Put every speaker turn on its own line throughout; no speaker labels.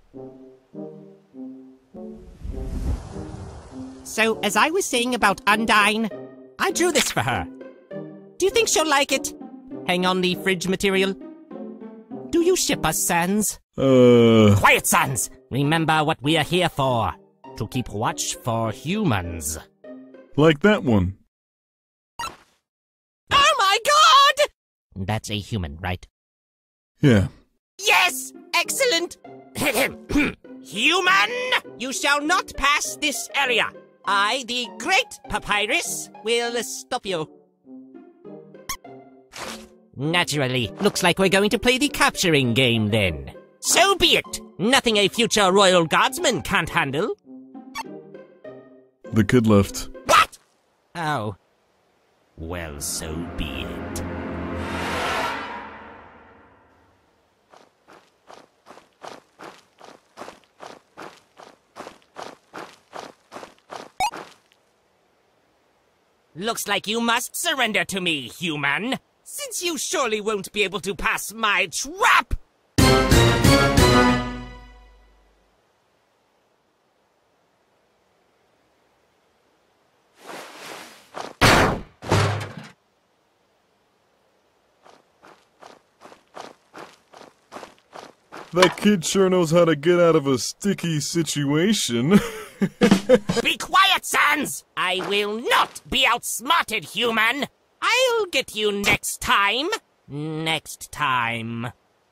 So, as I was saying about Undyne, I drew this for her. Do you think she'll like it? Hang on the fridge material. Do you ship us, Sans?
Quiet,
Sans! Remember what we are here for. To keep watch for humans.
Like that one.
Oh my god! That's a human, right?
Yeah.
Yes! Excellent! Human! You shall not pass this area. I, the Great Papyrus, will stop you. Naturally. Looks like we're going to play the capturing game then. So be it! Nothing a future royal guardsman can't handle.
The kid left.
What? Oh. Well, so be it. Looks like you must surrender to me, human. Since you surely won't be able to pass my trap!
That kid sure knows how to get out of a sticky situation.
Be quiet, Sans! I will not be outsmarted, human! I'll get you next time. Next time.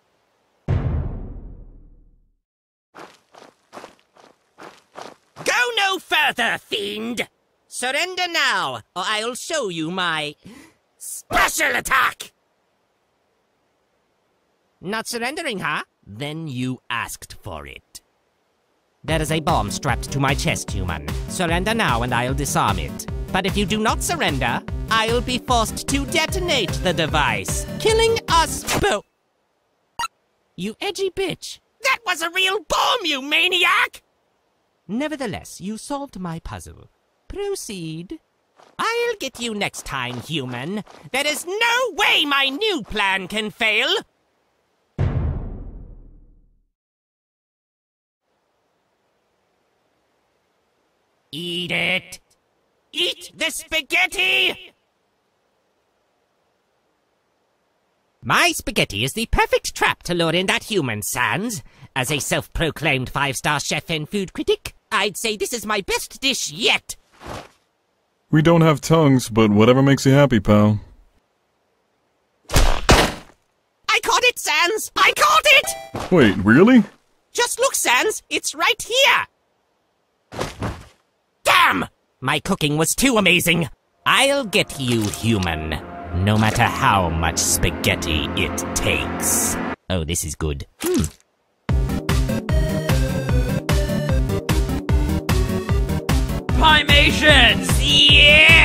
Go no further, fiend! Surrender now, or I'll show you my special attack! Not surrendering, huh? Then you asked for it. There is a bomb strapped to my chest, human. Surrender now and I'll disarm it. But if you do not surrender, I'll be forced to detonate the device, killing us both. You edgy bitch. That was a real bomb, you maniac! Nevertheless, you solved my puzzle. Proceed. I'll get you next time, human. There is no way my new plan can fail. Eat it! Eat the spaghetti! My spaghetti is the perfect trap to lure in that human, Sans. As a self-proclaimed 5-star chef and food critic, I'd say this is my best dish yet.
We don't have tongues, but whatever makes you happy, pal.
I caught it, Sans! I caught it!
Wait, really?
Just look, Sans. It's right here. Damn! My cooking was too amazing. I'll get you, human. No matter how much spaghetti it takes. Oh, this is good.
Pymations! Yeah!